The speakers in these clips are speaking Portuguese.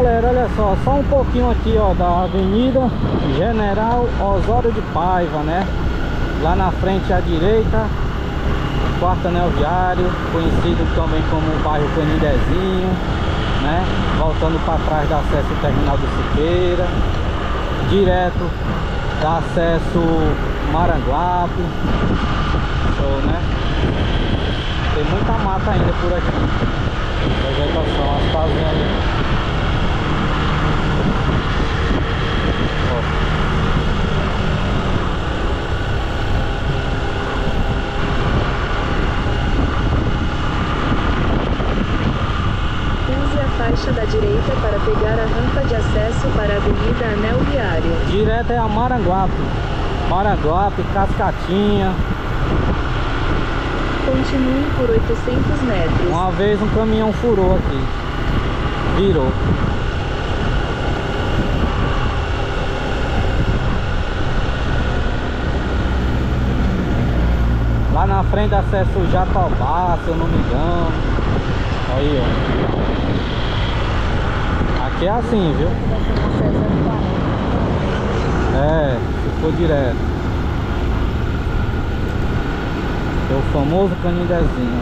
galera, olha só um pouquinho aqui, ó, da Avenida General Osório de Paiva, né? Lá na frente à direita, quarto anel viário, conhecido também como o bairro Canidezinho, né? Voltando para trás dá acesso ao terminal do Siqueira, direto dá acesso Maranguape. Show, né? Tem muita mata ainda por aqui. Vegetação, as casinhas ali. Ó. Use a faixa da direita para pegar a rampa de acesso para a Avenida Anel Viário. Direto é a Maranguape. Maranguape, Cascatinha. Continue por 800 metros. Uma vez um caminhão furou aqui. Virou. Lá na frente acesso o Jatobá, se eu não me engano. Aí, ó. Aqui é assim, viu? É, se for direto. É o famoso Canidezinho.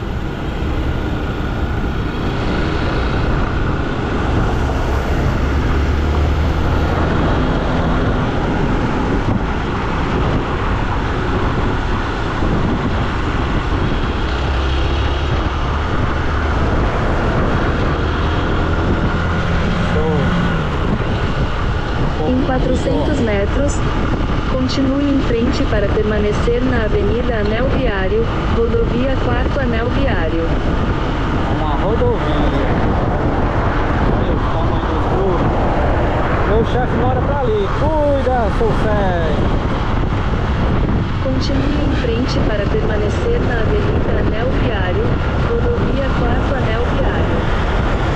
Em 400 metros, continue em frente para permanecer na Avenida Anel Viário, rodovia 4º Anel Viário. Uma rodovia. Olha o tamanho do escuro. Meu chefe mora pra ali. Cuida, seu Sérgio. Continue em frente para permanecer na Avenida Anel Viário, rodovia 4º Anel Viário.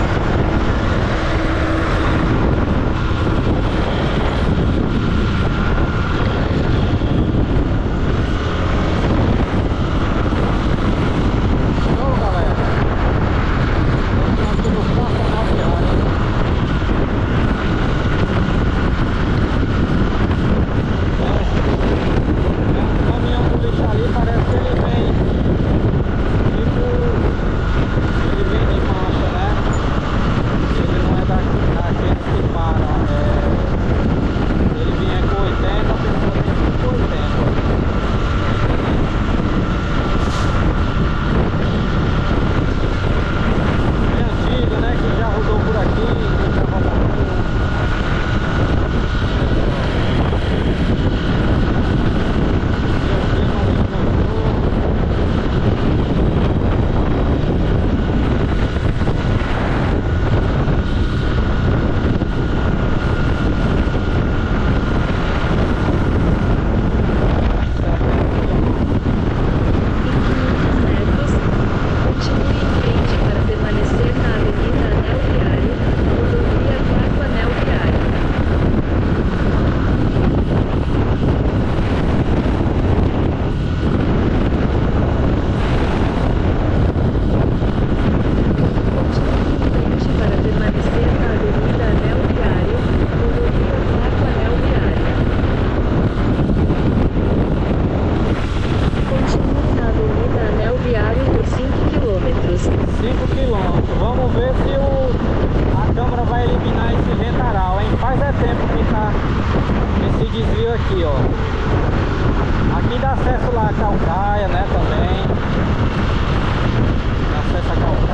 Vamos ver se a Câmara vai eliminar esse vendaral, hein? Faz tempo que tá esse desvio aqui, ó. Aqui dá acesso lá a Calcaia, né, também. Dá acesso a Calcaia.